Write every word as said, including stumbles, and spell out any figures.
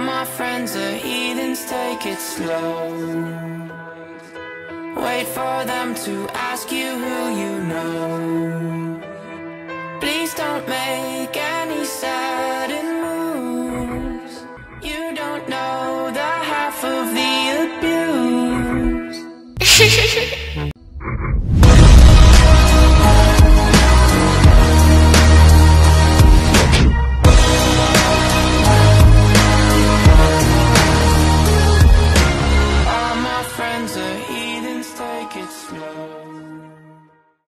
my friends are heathens, take it slow. Wait for them to ask you who you know. Please don't make any sudden moves. You don't know the half of the abuse.